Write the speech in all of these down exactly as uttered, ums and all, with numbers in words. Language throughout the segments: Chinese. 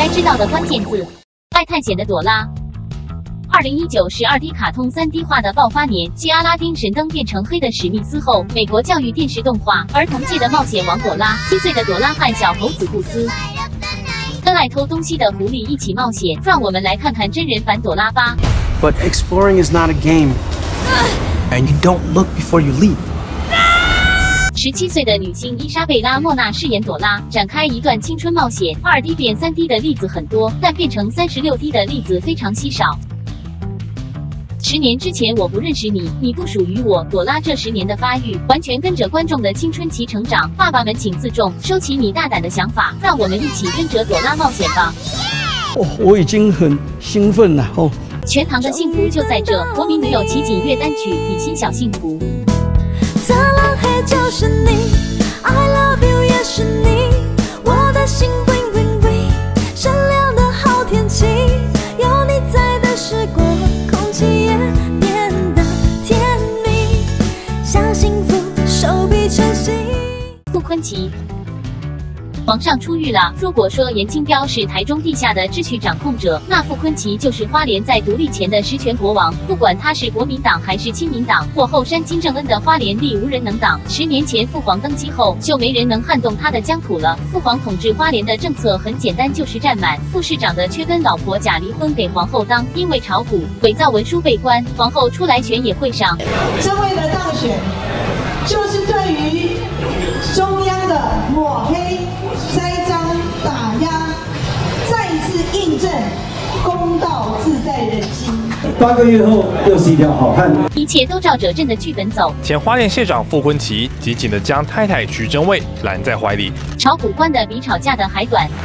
该知道的关键字：爱探险的朵拉。二零一九是 二 D 卡通 三 D 化的爆发年，继阿拉丁神灯变成黑的史密斯后，美国教育电视动画儿童界的冒险王朵拉，七岁的朵拉和小猴子布斯，跟爱偷东西的狐狸一起冒险。让我们来看看真人版朵拉吧。 But exploring is not a game, and you don't look before you leap. 十七岁的女星伊莎贝拉·莫纳饰演朵拉，展开一段青春冒险。二 D 变三 D 的例子很多，但变成三十六 D 的例子非常稀少。十年之前我不认识你，你不属于我。朵拉这十年的发育，完全跟着观众的青春期成长。爸爸们请自重，收起你大胆的想法，让我们一起跟着朵拉冒险吧。 哦，我已经很兴奋了哦。 全唐的幸福就在这，国民女友齐锦月单曲《比心小幸福》。 色蓝黑就是你 ，I love you 也是你，我的心 ring ring ring， 闪亮的好天气，有你在的时光，空气也变得甜蜜，像幸福手臂成型。 傅昆萁。皇上出狱了。如果说严清标是台中地下的秩序掌控者，那傅昆萁就是花莲在独立前的实权国王。不管他是国民党还是亲民党，或后山金正恩的花莲力无人能挡。十年前父皇登基后，就没人能撼动他的疆土了。父皇统治花莲的政策很简单，就是占满。副市长的却跟老婆假离婚给皇后当，因为炒股伪造文书被关，皇后出来选也会上。 这位的当选，就是对于中央的抹黑、栽赃、打压，再一次印证公道自在人心。 八个月后，又是一条好汉。 一切都照着朕的剧本走。 前花莲县长傅昆萁紧紧地将太太徐祯卫揽在怀里。 炒股关的比吵架的还短。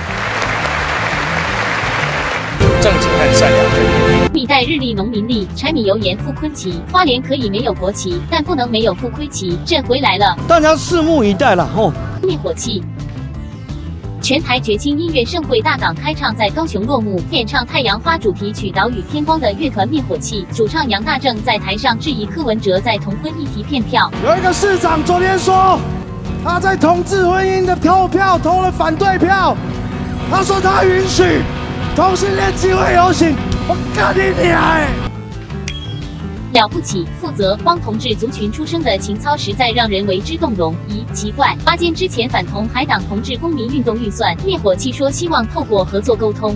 正直和善良的人。 历代日历农民历，柴米油盐傅昆萁。花莲可以没有国旗，但不能没有傅昆萁。朕回来了， 大家拭目以待了吼。 灭火器。全台绝青音乐盛会大港开唱在高雄落幕，演唱《太阳花》主题曲《岛屿天光》的乐团灭火器主唱杨大正在台上质疑柯文哲在同婚议题骗票。 有一个市长昨天说，他在同志婚姻的投票投了反对票，他说他允许同性恋集会游行，我干你娘欸！ 了不起，负责帮同志族群出声的情操实在让人为之动容。咦，奇怪，八间之前反同海党同志公民运动预算，灭火器说希望透过合作沟通。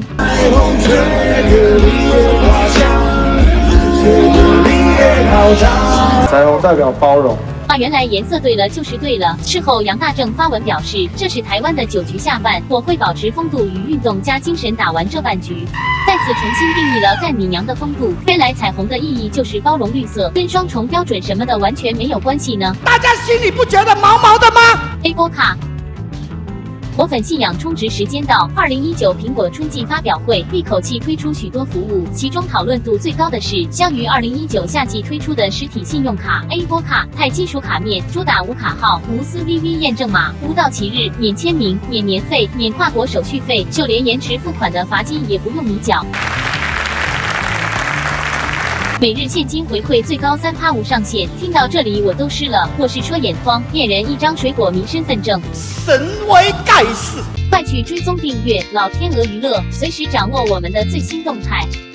彩虹代表包容。 啊，原来颜色对了就是对了。事后，杨大正发文表示，这是台湾的酒局下半，我会保持风度与运动加精神打完这半局。再次重新定义了干你娘的风度。原来彩虹的意义就是包容绿色，跟双重标准什么的完全没有关系呢。 大家心里不觉得毛毛的吗 ？A 波卡。果粉信仰充值时间到。二零一九苹果春季发表会，一口气推出许多服务，其中讨论度最高的是将于二零一九夏季推出的实体信用卡 A 波卡，钛金属卡面，主打无卡号、无私 V V 验证码、无到期日、免签名、免年费、免跨国手续费，就连延迟付款的罚金也不用你缴。每日现金回馈最高三趴无上限，听到这里我都湿了。或是说眼眶，验人一张水果迷身份证， 神为盖世。 快去追踪订阅老天鹅娱乐，随时掌握我们的最新动态。